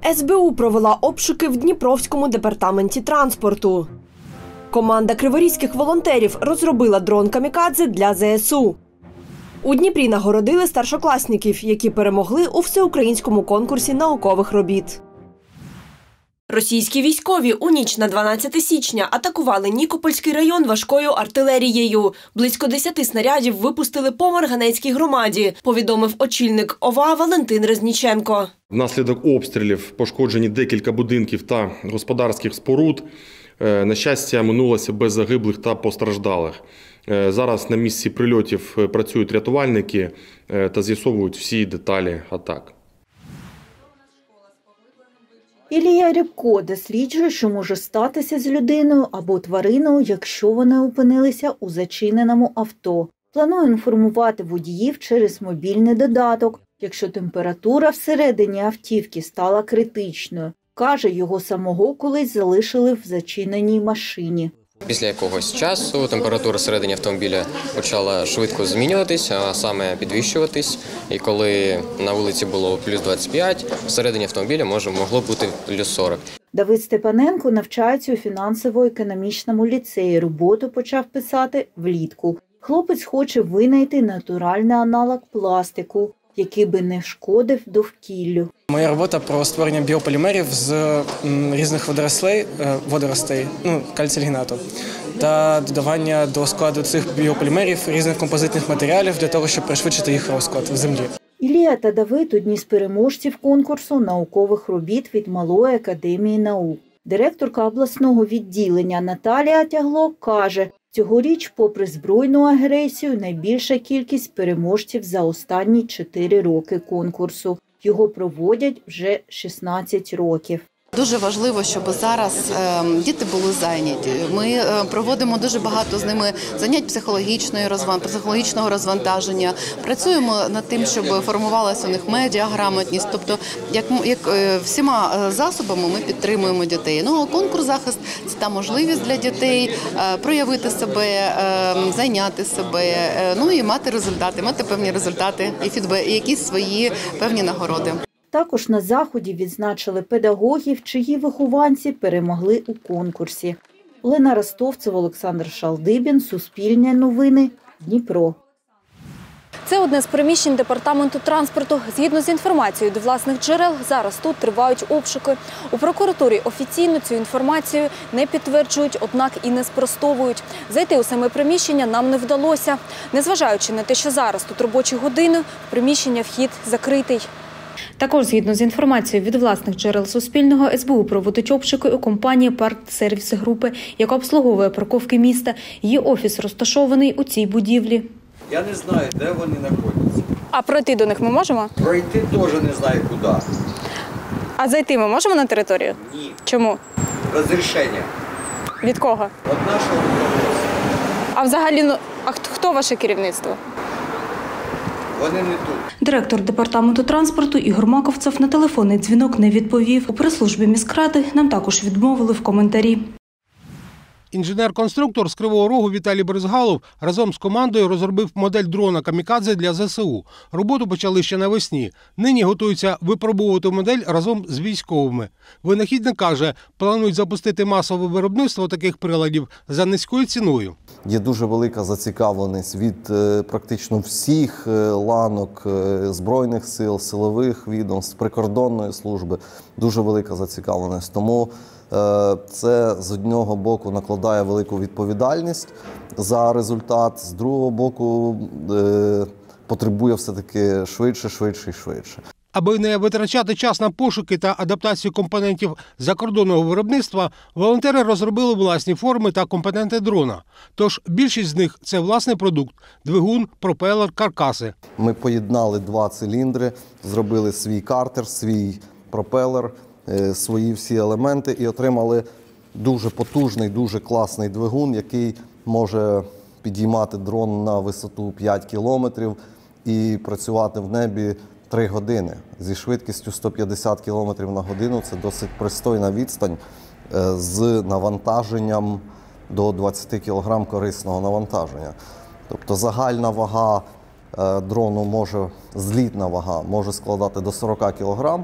СБУ провела обшуки в Дніпровському департаменті транспорту. Команда криворізьких волонтерів розробила дрон «Камікадзе» для ЗСУ. У Дніпрі нагородили старшокласників, які перемогли у всеукраїнському конкурсі наукових робіт. Російські військові у ніч на 12 січня атакували Нікопольський район важкою артилерією. Близько 10 снарядів випустили по Марганецькій громаді, повідомив очільник ОВА Валентин Резніченко. Внаслідок обстрілів пошкоджені декілька будинків та господарських споруд. На щастя, минулося без загиблих та постраждалих. Зараз на місці прильотів працюють рятувальники та з'ясовують всі деталі атак. Ілія Рябко досліджує, що може статися з людиною або твариною, якщо вони опинилися у зачиненому авто. Планує інформувати водіїв через мобільний додаток, якщо температура всередині автівки стала критичною. Каже, його самого колись залишили в зачиненій машині. Після якогось часу температура всередині автомобіля почала швидко змінюватися, а саме підвищуватись. І коли на вулиці було плюс 25, всередині автомобіля могло бути плюс 40. Давид Степаненко навчається у фінансово-економічному ліцеї. Роботу почав писати влітку. Хлопець хоче винайти натуральний аналог пластику, який би не шкодив довкіллю. Моя робота про створення біополімерів з різних водоростей, кальцій-альгінату, та додавання до складу цих біополімерів різних композитних матеріалів для того, щоб пришвидшити їх розклад в землі. Ілія та Давид – одні з переможців конкурсу наукових робіт від Малої академії наук. Директорка обласного відділення Наталія Тягло каже, цьогоріч, попри збройну агресію, найбільша кількість переможців за останні 4 роки конкурсу. Його проводять вже 16 років. Дуже важливо, щоб зараз діти були зайняті. Ми проводимо дуже багато з ними занять психологічного розвантаження. Працюємо над тим, щоб формувалася у них медіаграмотність. Тобто, як всіма засобами ми підтримуємо дітей. Конкурс «Захист» – це та можливість для дітей проявити себе, зайняти себе, і мати результати, мати певні результати і якісь свої певні нагороди. Також на заході відзначили педагогів, чиї вихованці перемогли у конкурсі. Олена Ростовцева, Олександр Шалдибін, Суспільне новини, Дніпро. Це одне з приміщень департаменту транспорту. Згідно з інформацією до власних джерел, зараз тут тривають обшуки. У прокуратурі офіційно цю інформацію не підтверджують, однак і не спростовують. Зайти у саме приміщення нам не вдалося. Незважаючи на те, що зараз тут робочі години, в приміщення вхід закритий. Також, згідно з інформацією від власних джерел Суспільного, СБУ проводить обшуки у компанії «Парксервіс Групи», яка обслуговує парковки міста. Її офіс розташований у цій будівлі. Я не знаю, де вони знаходяться. А пройти до них ми можемо? Пройти теж не знаю куди. А зайти ми можемо на територію? Ні. Чому? Розрішення. Від кого? Від нашого керівництва. А взагалі, хто ваше керівництво? Вони не тут. Директор департаменту транспорту Ігор Маковцев на телефонний дзвінок не відповів. У прес-службі міськради нам також відмовили в коментарі. Інженер-конструктор з Кривого Рогу Віталій Бризгалов разом з командою розробив модель дрона «Камікадзе» для ЗСУ. Роботу почали ще навесні. Нині готуються випробовувати модель разом з військовими. Винахідник каже, планують запустити масове виробництво таких приладів за низькою ціною. Є дуже велика зацікавленість від практично всіх ланок Збройних сил, силових відомств, прикордонної служби. Дуже велика зацікавленість. Тому це з одного боку накладає велику відповідальність за результат, з другого боку потребує все-таки швидше. Аби не витрачати час на пошуки та адаптацію компонентів закордонного виробництва, волонтери розробили власні форми та компоненти дрона. Тож більшість з них – це власний продукт – двигун, пропелер, каркаси. Ми поєднали 2 циліндри, зробили свій картер, свій пропелер, свої всі елементи і отримали дуже потужний, дуже класний двигун, який може підіймати дрон на висоту 5 кілометрів і працювати в небі 3 години. Зі швидкістю 150 км на годину – це досить пристойна відстань з навантаженням до 20 кг корисного навантаження. Тобто загальна вага дрону злітна вага може складати до 40 кг.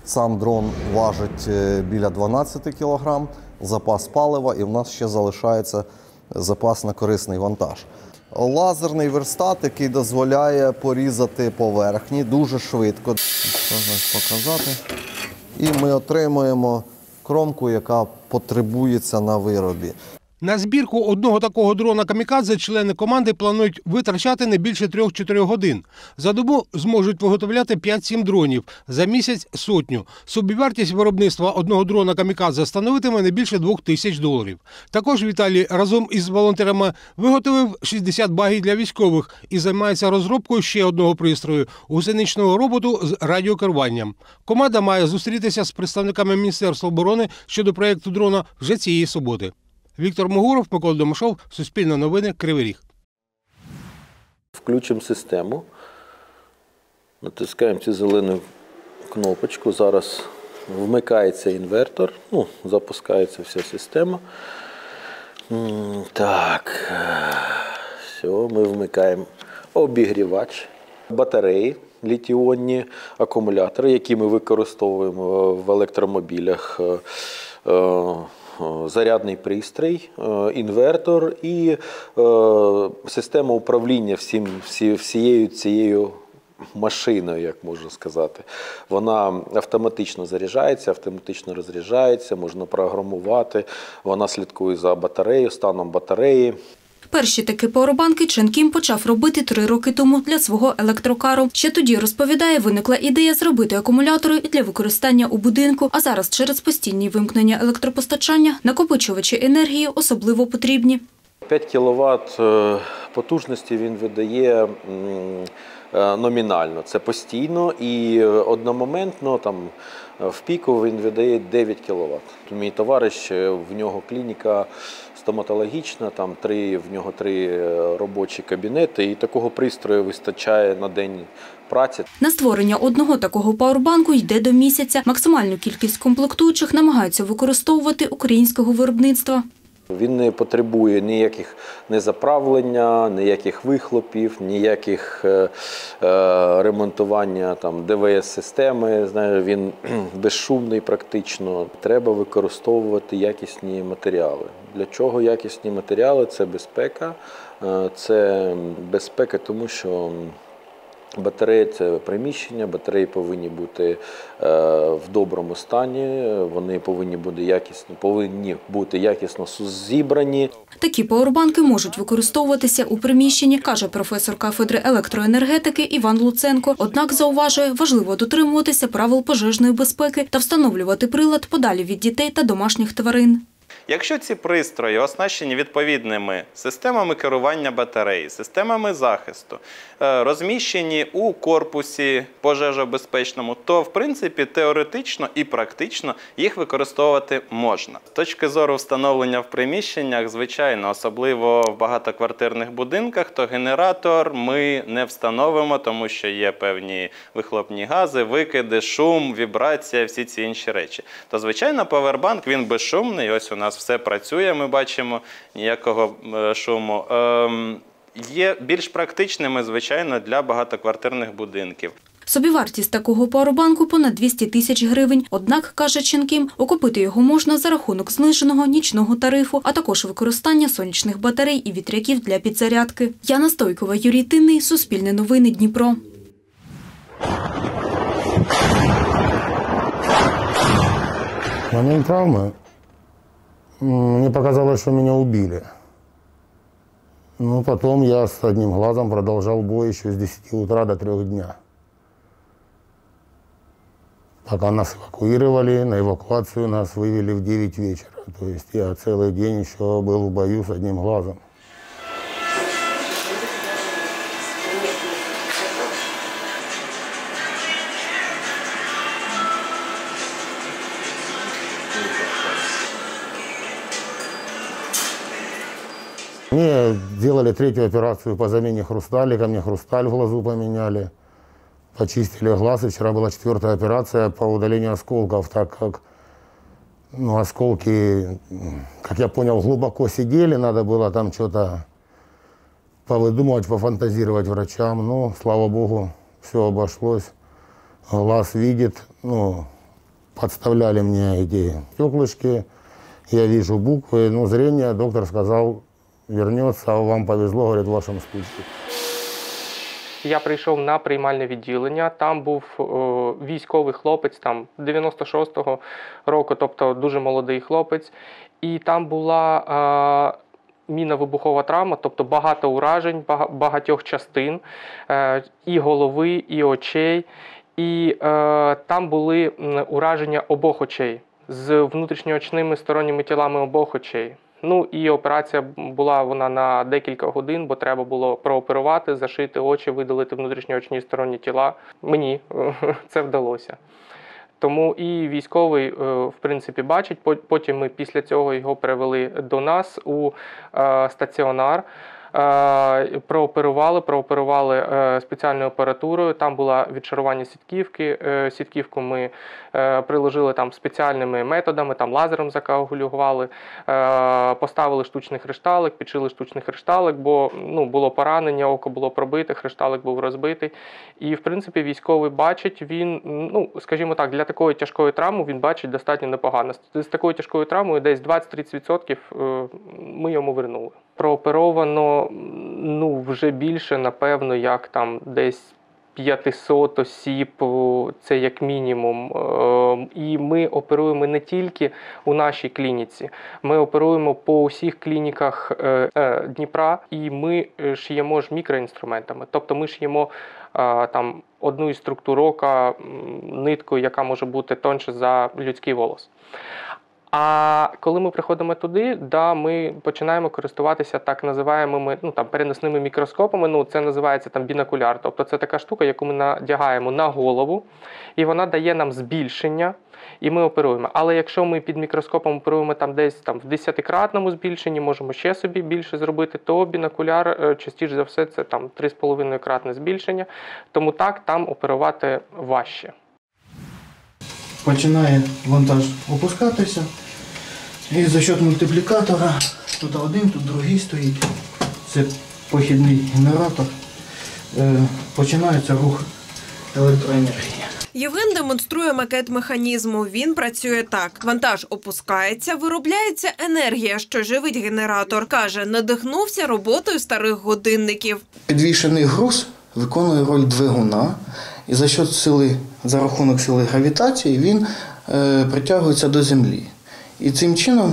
Сам дрон важить біля 12 кг, запас палива, і в нас ще залишається запас на корисний вантаж. Лазерний верстат, який дозволяє порізати поверхні дуже швидко. Можна показати. І ми отримуємо кромку, яка потребується на виробі. На збірку одного такого дрона камікадзе члени команди планують витрачати не більше 3-4 годин. За добу зможуть виготовляти 5-7 дронів, за місяць – сотню. Собівартість виробництва одного дрона камікадзе становитиме не більше $2000. Також Віталій разом із волонтерами виготовив 60 багів для військових і займається розробкою ще одного пристрою – гусеничного роботу з радіокеруванням. Команда має зустрітися з представниками Міністерства оборони щодо проєкту дрона вже цієї суботи. Віктор Могуров, Микола Домашов, Суспільне новини, Кривий Ріг. Включимо систему, натискаємо цю зелену кнопочку, зараз вмикається інвертор, запускається вся система. Так, все, ми вмикаємо обігрівач, батареї, літіонні акумулятори, які ми використовуємо в електромобілях. Зарядний пристрій, інвертор і система управління всією цією машиною, як можна сказати. Вона автоматично заряджається, автоматично розряджається, можна програмувати, вона слідкує за батареєю, станом батареї. Перші такі пауербанки Чен Кім почав робити 3 роки тому для свого електрокару. Ще тоді, розповідає, виникла ідея зробити акумулятори для використання у будинку, а зараз через постійні вимкнення електропостачання накопичувачі енергії особливо потрібні. 5 кВт потужності він видає номінально, це постійно, і одномоментно в піку він видає 9 кВт. Мій товариш, в нього клініка стоматологічна, в нього 3 робочі кабінети, і такого пристрою вистачає на день праці. На створення одного такого пауербанку йде до місяця. Максимальну кількість комплектуючих намагаються використовувати українського виробництва. Він не потребує ніяких заправлення, ніяких вихлопів, ніяких ремонтування ДВС-системи. Він безшумний практично. Треба використовувати якісні матеріали. Для чого якісні матеріали? Це безпека. Це безпека, тому що батареї – це приміщення, батареї повинні бути в доброму стані, вони повинні бути якісно зібрані. Такі пауербанки можуть використовуватися у приміщенні, каже професор кафедри електроенергетики Іван Луценко. Однак, зауважує, важливо дотримуватися правил пожежної безпеки та встановлювати прилад подалі від дітей та домашніх тварин. Якщо ці пристрої оснащені відповідними системами керування батареї, системами захисту, розміщені у корпусі пожежобезпечному, то, в принципі, теоретично і практично їх використовувати можна. З точки зору встановлення в приміщеннях, звичайно, особливо в багатоквартирних будинках, то генератор ми не встановимо, тому що є певні вихлопні гази, викиди, шум, вібрація, всі ці інші речі. То, звичайно, павербанк, він безшумний, ось у нас все працює, ми бачимо, ніякого шуму. Є більш практичними, звичайно, для багатоквартирних будинків. Собівартість такого пауербанку понад 200 тисяч гривень. Однак, каже Чен Кім, окупити його можна за рахунок зниженого нічного тарифу, а також використання сонячних батарей і вітряків для підзарядки. Яна Стойкова, Юрій Тинний, Суспільне новини, Дніпро. Момент травмы, мне показалось, что меня убили. Но потом я с одним глазом продолжал бой еще с 10 утра до 3 дня. Пока нас эвакуировали, на эвакуацию нас вывели в 9 вечера. То есть я целый день еще был в бою с одним глазом. Мне делали 3-ю операцию по замене хрусталика, мне хрусталь в глазу поменяли, почистили глаз, и вчера была 4-я операция по удалению осколков, так как осколки, как я понял, глубоко сидели, надо было там что-то повыдумывать, пофантазировать врачам, но, слава богу, все обошлось, глаз видит, Подставляли мне эти стеклышки, я вижу буквы, но зрение, доктор сказал, вернется, вам повезло, говорит, в вашем случае. Я прийшов на приймальне відділення, там був військовий хлопець, там 96-го року, тобто дуже молодий хлопець, і там була мінно-вибухова травма, тобто багато уражень, багатьох частин, і голови, і очей, і там були ураження обох очей з внутрішньоочними сторонніми тілами обох очей. Ну і операція була вона на декілька годин, бо треба було прооперувати, зашити очі, видалити внутрішньоочні сторонні тіла. Мені це вдалося. Тому і військовий, в принципі, бачить. Потім ми після цього його перевели до нас у стаціонар. Прооперували спеціальною апаратурою, там було відшарування сітківки, сітківку ми приложили там спеціальними методами, там лазером закоагулювали, поставили штучний хрешталик, підшили штучний хрешталик, бо було поранення, око було пробите, хрешталик був розбитий. І, в принципі, військовий бачить, він, скажімо так, для такої тяжкої травми він бачить достатньо непогано. З такою тяжкою травмою десь 20-30% ми йому вернули. Прооперовано, вже більше, напевно, як там десь 500 осіб, це як мінімум. І ми оперуємо не тільки у нашій клініці, ми оперуємо по усіх клініках Дніпра, і ми шиємо ж мікроінструментами. Тобто ми шиємо там одну із структур ока ниткою, яка може бути тоньше за людський волос. А коли ми приходимо туди, ми починаємо користуватися так називаємими переносними мікроскопами. Це називається бінокуляр. Тобто це така штука, яку ми надягаємо на голову, і вона дає нам збільшення, і ми оперуємо. Але якщо ми під мікроскопом оперуємо десь в 10-кратному збільшенні, можемо ще собі більше зробити, то бінокуляр частіше за все це 3,5-кратне збільшення. Тому там оперувати важче. Починає вантаж опускатися, і за счет мультиплікатора, тут один, тут другий стоїть, це похідний генератор, починається рух електроенергії. Євген демонструє макет механізму. Він працює так. Вантаж опускається, виробляється енергія, що живить генератор. Каже, надихнувся роботою старих годинників. Підвішений груз виконує роль двигуна, і за рахунок сили гравітації він притягується до землі. І цим чином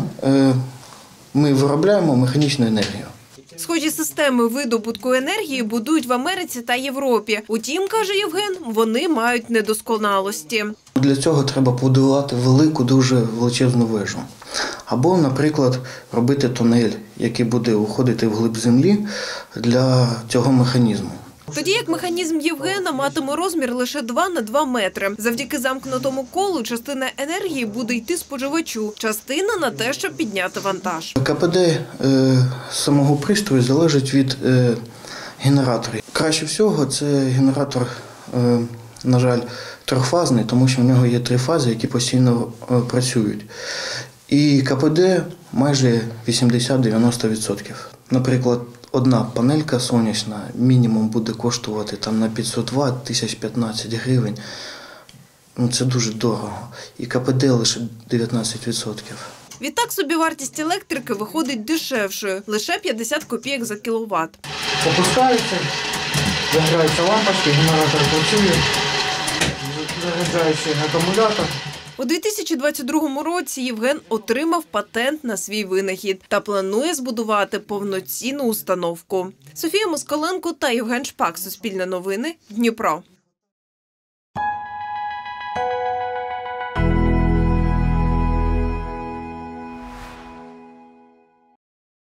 ми виробляємо механічну енергію. Схожі системи видобутку енергії будують в Америці та Європі. Утім, каже Євген, вони мають недосконалості. Для цього треба побудувати велику, дуже величезну вежу. Або, наприклад, робити тунель, який буде уходити вглиб землі для цього механізму. Тоді як механізм Євгена матиме розмір лише 2 на 2 метри. Завдяки замкнутому колу частина енергії буде йти споживачу, частина на те, щоб підняти вантаж. КПД самого пристрою залежить від генератора. Краще всього це генератор, на жаль, трьохфазний, тому що в нього є 3 фази, які постійно працюють. І КПД майже 80-90%. Наприклад, одна панелька сонячна мінімум буде коштувати на 500 Вт, 1015 гривень. Це дуже дорого. І КПД лише 19%. Відтак собівартість електрики виходить дешевшою – лише 50 копійок за кіловат. Опускається, загораються лампочки, генератор працює, заряджаючий акумулятор. У 2022 році Євген отримав патент на свій винахід та планує збудувати повноцінну установку. Софія Москаленко та Євген Шпак. Суспільне новини. Дніпро.